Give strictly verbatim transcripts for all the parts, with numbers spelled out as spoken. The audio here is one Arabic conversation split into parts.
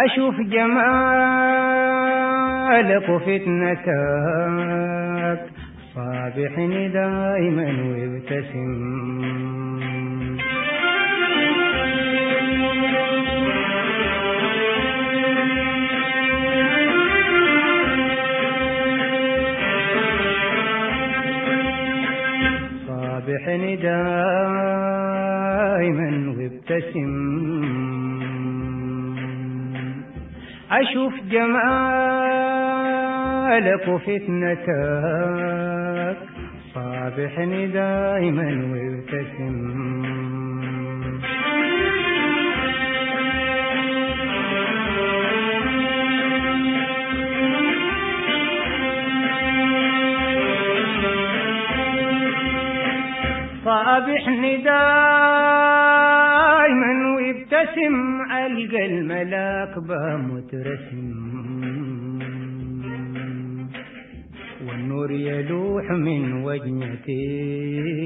أشوف جمالك وفتنتك صابحني دايما وابتسم. صابحني دايما وابتسم. أشوف جمالك وفتنتك صابحني دايما وابتسم. صابحني دايما وابتسم. ألقى الملاك بمترسم والنور يلوح من وجنتي.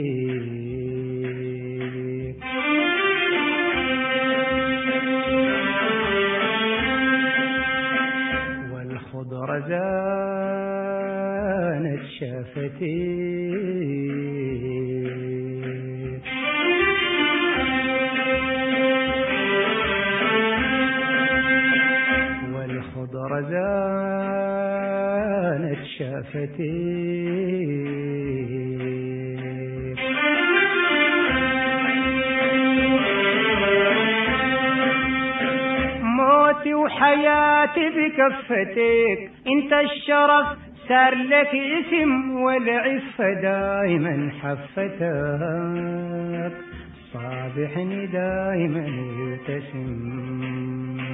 والخضرة زانت شافتي. زانت شافتي. موتي وحياتي بكفتك، انت الشرف صار لك اسم والعفة دايما حفتك. صابحني دايما وابتسم.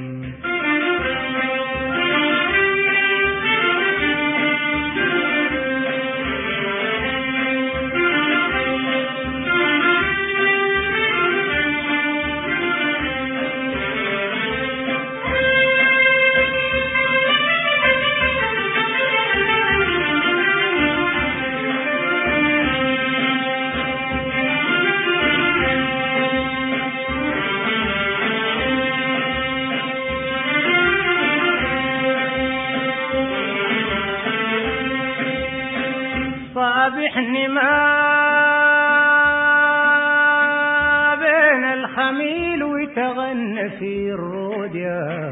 صابحني ما بين الخميل وتغنى في الرود يا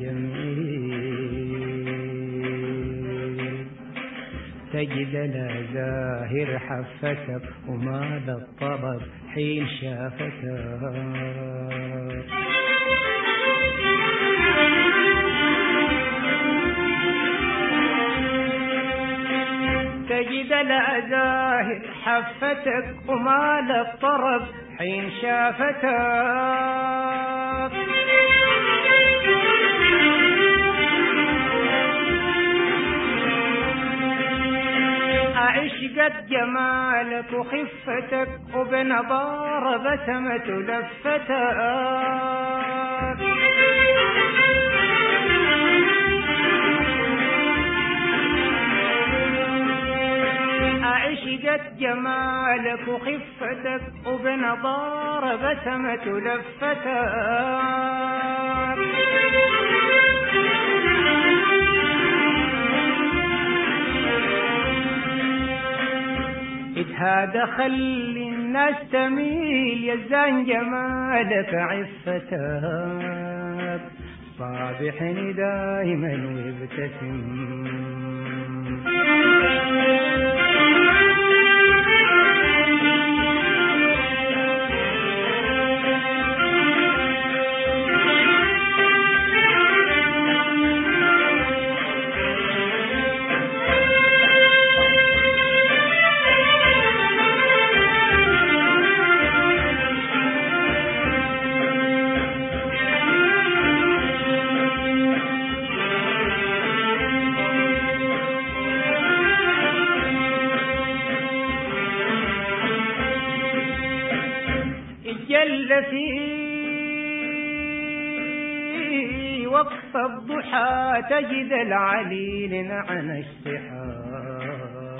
جميل. تجد لا زاهر حفتك وما للطرب حين شافتك. تجد الأزاهر حفتك وما للطرب حين شافتك. أعشقت جمالك وخفتك وبنظارة بسمت لفتك. عشقت جمالك وخفتك وبنظارة بسمت لفتك. هذا خلي الناس تميل يزان جمالك عفتك. صابحني دايما وابتسم. جل في وقت الضحى تجد العليل عن السحاب.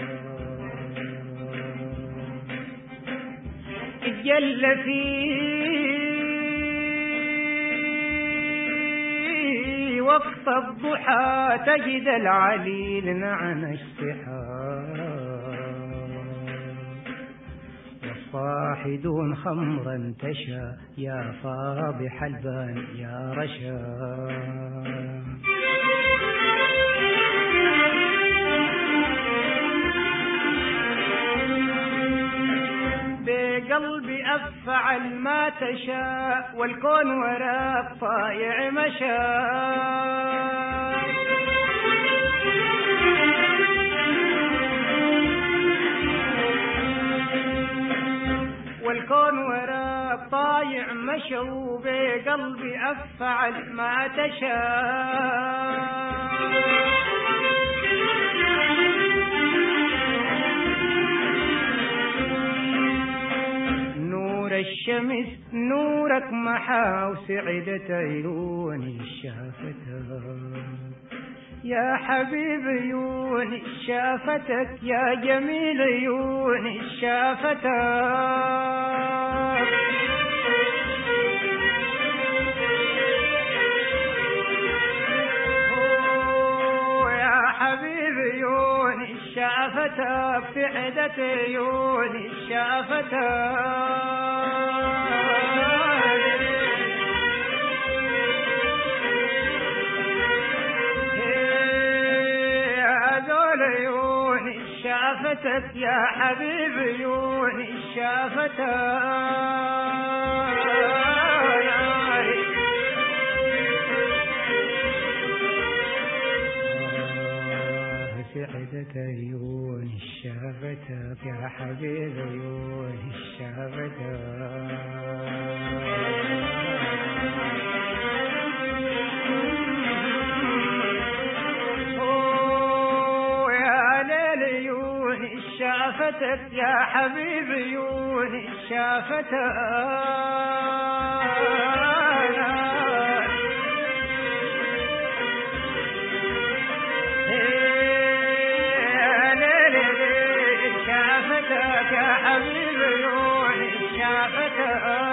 جل في وقت الضحى تجد العليل نعنش سحاب والصاحدون خمرا تشا يا فاضح البان يا رشا بقلبي أفعل ما تشاء والكون وراك طايع مشاء والكون وراك طايع مشى وبقلبي أفعل ما تشاء الشمس نورك محا وسعدت عيوني شافتك يا حبيب عيوني شافتك يا جميل عيوني شافتك يا حبيب عيوني شافتك سعدت عيوني شافتك شافتك يا حبيب عيوني شافتك سعدت عيوني شافتك يا حبيب عيوني شافتك شافتك يا حبيب عيوني شافتك شافتك يا حبيب عيوني شافتك